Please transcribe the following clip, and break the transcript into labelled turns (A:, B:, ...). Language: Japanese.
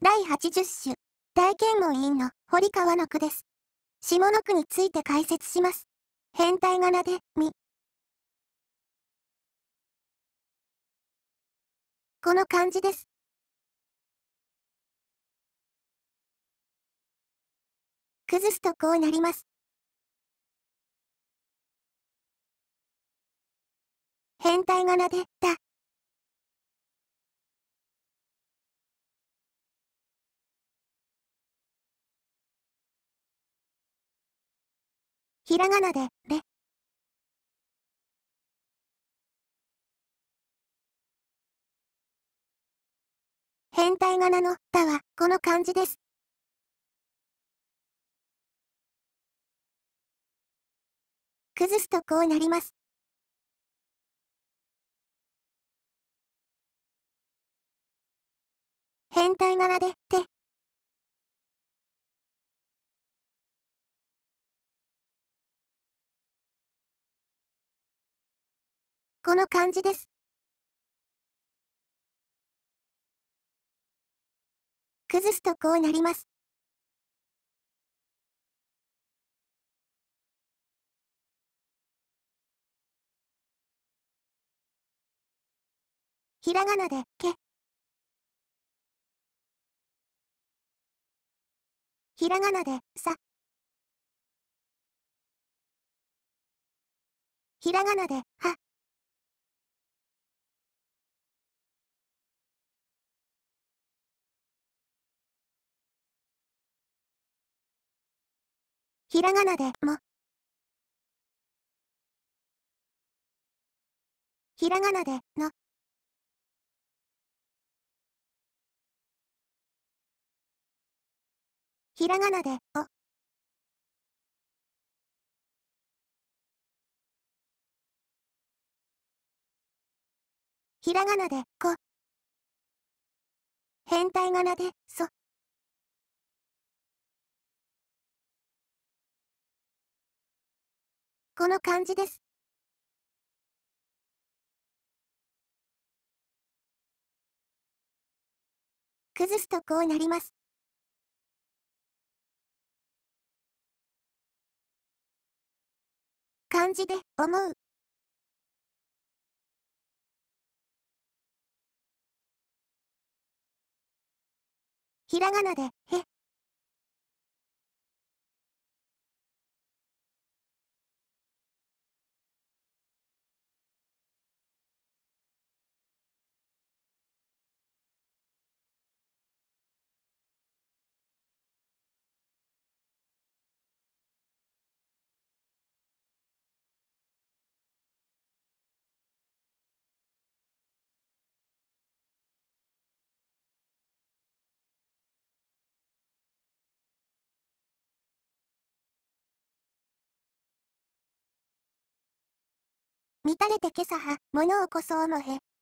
A: 第80種、大検問院の堀川の句です。下の句について解説します。変体仮名で、み。この漢字です。崩すとこうなります。変体仮名で、だ。ひらがなで、れ。変体仮名の、だは、この漢字です。崩すとこうなります。変体仮名で、て。この漢字です。崩すとこうなります。ひらがなで、け。ひらがなで、さ。ひらがなで、は。ひらがなで、も。ひらがなで、の。ひらがなで、お。ひらがなで、こ。変体仮名で、そ。この漢字です。崩すとこうなります。漢字で、思う。ひらがなで、へ。満たれて今朝は、物をこそ思へ。